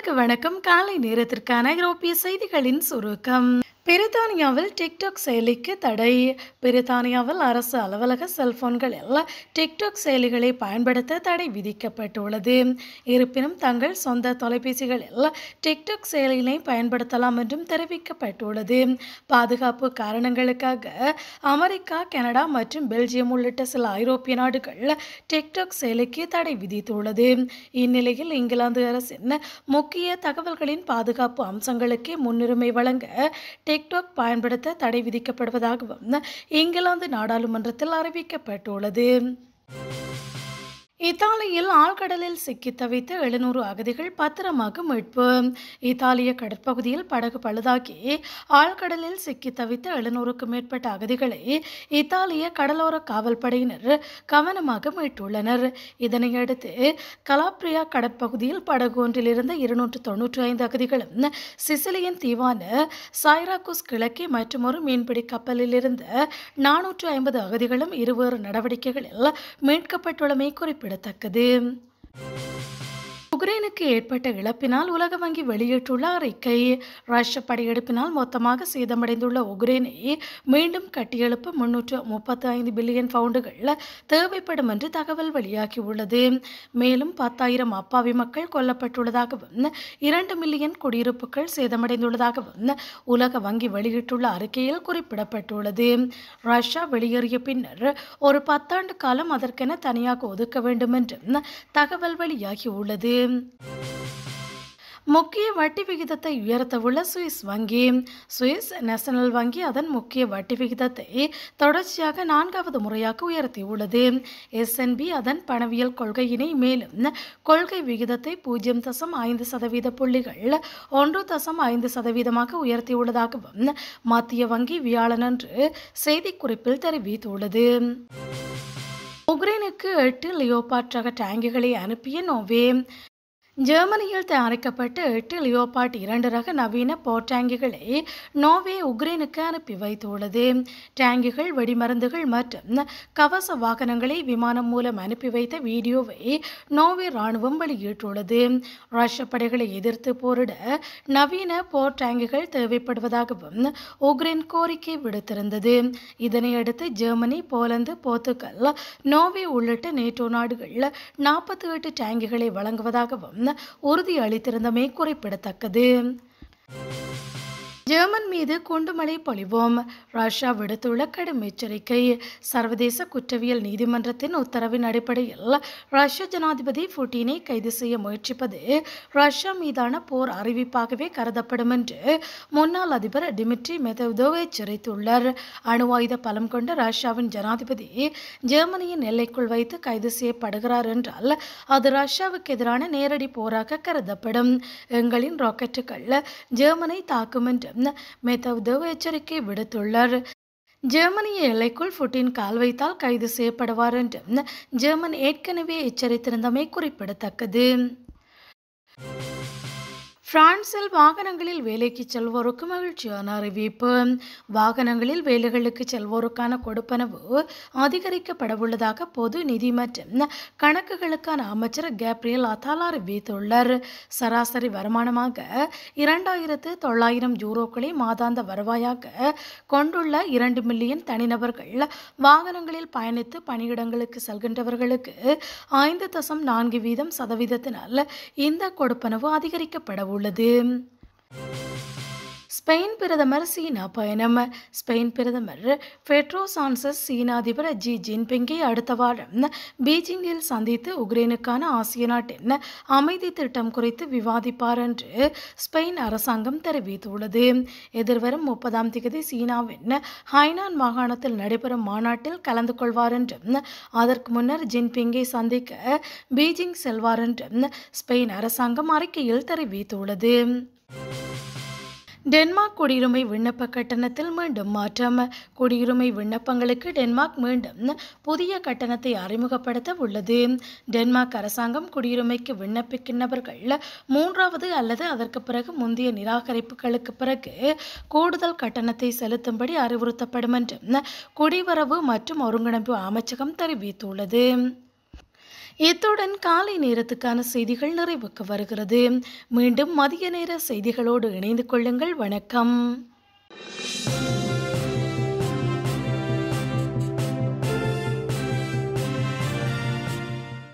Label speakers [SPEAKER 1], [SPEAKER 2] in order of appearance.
[SPEAKER 1] நேயர்களுக்கு வணக்கம். காலை நேரத்திற்கான ஐரோப்பிய செய்திகளின் சுருக்கம். பிரித்தானியாவில் டிக்டாக் செயலிக்கு தடை. பிரித்தானியாவில் அரசு அலுவலக செல்போன்களில் டிக்டாக் செயலிகளை பயன்படுத்த தடை விதிக்கப்பட்டுள்ளது. இருப்பினும் தங்கள் சொந்த தொலைபேசிகளில் டிக்டாக் செயலிகளை பயன்படுத்தலாம் என்றும் தெரிவிக்கப்பட்டுள்ளது. பாதுகாப்பு காரணங்களுக்காக அமெரிக்கா, கனடா மற்றும் பெல்ஜியம் உள்ளிட்ட சில ஐரோப்பிய நாடுகள் டிக்டாக் செயலிக்கு தடை விதித்துள்ளது. இந்நிலையில் இங்கிலாந்து அரசின் முக்கிய தகவல்களின் பாதுகாப்பு அம்சங்களுக்கே முன்னுரிமை வழங்க டிக்டாக் பயன்படுத்த தடை விதிக்கப்படுவதாகவும் இங்கிலாந்து நாடாளுமன்றத்தில் அறிவிக்கப்பட்டுள்ளது. இத்தாலியில் ஆழ்கடலில் சிக்கித் தவித்த 700 அகதிகள் பத்திரமாக மீட்பு. இத்தாலிய கடற்பகுதியில் படகு பழுதாகி ஆழ்கடலில் சிக்கித் தவித்த 700க்கும் மேற்பட்ட அகதிகளை இத்தாலிய கடலோர காவல்படையினர் கவனமாக மீட்டுள்ளனர். இதனையடுத்து கலாப்ரியா கடற்பகுதியில் படகு ஒன்றில் இருந்த 295 அகதிகளும் சிசிலியன் தீவான சைராக்குஸ் கிழக்கே மற்றும் ஒரு மீன்பிடி கப்பலில் இருந்த 450 அகதிகளும் இருவேறு நடவடிக்கைகளில் மீட்கப்பட்டுள்ளமை குறிப்பிடத்தக்கது. உக்ரைனுக்கு ஏற்பட்ட இழப்பினால் உலக வங்கி வெளியிட்டுள்ள அறிக்கை. ரஷ்ய படையெடுப்பினால் மொத்தமாக சேதமடைந்துள்ள உக்ரைனை மீண்டும் கட்டியெழுப்ப 335 பில்லியன் பவுண்டுகள் தேவைப்படும் என்று தகவல் வெளியாகியுள்ளது. மேலும் 10,000 அப்பாவி மக்கள் கொல்லப்பட்டுள்ளதாகவும் 2 மில்லியன் குடியிருப்புகள் சேதமடைந்துள்ளதாகவும் உலக வங்கி வெளியிட்டுள்ள அறிக்கையில் குறிப்பிடப்பட்டுள்ளது. ரஷ்யா வெளியேறிய பின்னர் ஒரு 10 ஆண்டு காலம் அதற்கென தனியாக ஒதுக்க வேண்டும் என்றும் தகவல் வெளியாகியுள்ளது. முக்கிய வட்டி விகிதத்தை உயர்த்தவுள்ள சுவிஸ் வங்கி. சுவிஸ் நேஷனல் வங்கி அதன் முக்கிய வட்டி விகிதத்தை தொடர்ச்சியாக 4வது முறையாக உயர்த்தியுள்ளது. SNB அதன் பணவியல் கொள்கையினை மேலும் கொள்கை விகிதத்தை 0.5% புள்ளிகள் 1.5% உயர்த்தியுள்ளதாகவும் மத்திய வங்கி வியாழனன்று செய்திக்குறிப்பில் தெரிவித்துள்ளது. உக்ரைனுக்கு 8 லியோபார்ட் ரக டேங்குகளை அனுப்பிய நோர்வே. ஜெர்மனியில் தயாரிக்கப்பட்ட 8 லியோபார்ட் 2 ரக நவீன போர் டேங்குகளை நோர்வே உக்ரைனுக்கு அனுப்பி வைத்துள்ளது. டேங்குகள், வெடிமருந்துகள் மற்றும் கவச வாகனங்களை விமானம் மூலம் அனுப்பி வைத்த வீடியோவை நோர்வே ராணுவம் வெளியிட்டுள்ளது. ரஷ்ய படைகளை எதிர்த்து போரிட நவீன போர் டேங்குகள் தேவைப்படுவதாகவும் உக்ரைன் கோரிக்கை விடுத்திருந்தது. இதனையடுத்து ஜெர்மனி, போலந்து, போர்த்துகல், நோர்வே உள்ளிட்ட நேட்டோ நாடுகள் 48 டேங்குகளை வழங்குவதாகவும் உறுதி அளித்திருந்தமை குறிப்பிடத்தக்கது. ஜெர்மன் மீது குண்டுமழை பொழிவோம். ரஷ்யா விடுத்துள்ள கடும் எச்சரிக்கை. சர்வதேச குற்றவியல் நீதிமன்றத்தின் உத்தரவின் அடிப்படையில் ரஷ்ய ஜனாதிபதி புட்டினை கைது செய்ய முயற்சிப்பது ரஷ்யா மீதான போர் அறிவிப்பாகவே கருதப்படும் என்று முன்னாள் அதிபர் டிமிட்ரி மெத்வெதேவ் எச்சரித்துள்ளார். அணு ஆயுத பலம் கொண்ட ரஷ்யாவின் ஜனாதிபதி ஜெர்மனியின் எல்லைக்குள் வைத்து கைது செய்யப்படுகிறார் என்றால் அது ரஷ்யாவுக்கு எதிரான நேரடி போராக கருதப்படும். எங்களின் ராக்கெட்டுகள் ஜெர்மனை தாக்கும் என்று மெத்வெதேவ் எச்சரிக்கை விடுத்துள்ளார். ஜெர்மனிய எல்லைக்குள் புட்டின் கால் வைத்தால் கைது செய்யப்படுவார் என்று ஜெர்மன் ஏற்கனவே எச்சரித்திருந்தமை குறிப்பிடத்தக்கது. பிரான்சில் வாகனங்களில் வேலைக்கு செல்வோருக்கு மகிழ்ச்சியான அறிவிப்பு. வாகனங்களில் வேலைகளுக்கு செல்வோருக்கான கொடுப்பனவு அதிகரிக்கப்படவுள்ளதாக பொது நிதி மற்றும் கணக்குகளுக்கான அமைச்சர் கேப்ரியல் அத்தால் அறிவித்துள்ளார். சராசரி வருமானமாக 2,900 யூரோக்களை மாதாந்த வருவாயாக கொண்டுள்ள 2 மில்லியன் தனிநபர்கள் வாகனங்களில் பயணித்து பணியிடங்களுக்கு செல்கின்றவர்களுக்கு 5.4% இந்த கொடுப்பனவு அதிகரிக்கப்படவுள்ளது. ஸ்பெயின் பிரதமர் சீனா பயணம். ஸ்பெயின் பிரதமர் பெட்ரோ சான்சஸ் சீன அதிபர் ஜி ஜின்பிங்கை அடுத்த வாரம் பீஜிங்கில் சந்தித்து உக்ரைனுக்கான ஆசிய நாட்டின் அமைதி திட்டம் குறித்து விவாதிப்பார் என்று ஸ்பெயின் அரசாங்கம் தெரிவித்துள்ளது. எதிர்வரும் 30ஆம் தேதி சீனாவின் ஹைனான் மாகாணத்தில் நடைபெறும் மாநாட்டில் கலந்து கொள்வார் என்றும் அதற்கு முன்னர் ஜின்பிங்கை சந்திக்க பீஜிங் செல்வார் என்றும் ஸ்பெயின் அரசாங்கம் அறிக்கையில் தெரிவித்துள்ளது. டென்மார்க் குடியுரிமை விண்ணப்ப கட்டணத்தில் மீண்டும் மாற்றம். குடியுரிமை விண்ணப்பங்களுக்கு டென்மார்க் மீண்டும் புதிய கட்டணத்தை அறிமுகப்படுத்த உள்ளது. டென்மார்க் அரசாங்கம் குடியுரிமைக்கு விண்ணப்பிக்கின்றவர்கள் 3வது அல்லது அதற்கு பிறகு முந்தைய நிராகரிப்புகளுக்கு பிறகு கூடுதல் கட்டணத்தை செலுத்தும்படி அறிவுறுத்தப்படும் என்றும் குடிவரவு மற்றும் ஒருங்கிணைப்பு அமைச்சகம் தெரிவித்துள்ளது. இத்துடன் காலை நேரத்துக்கான செய்திகள் நிறைவுக்கு வருகிறது. மீண்டும் மதிய நேர செய்திகளோடு இணைந்து கொள்ளுங்கள். வணக்கம்.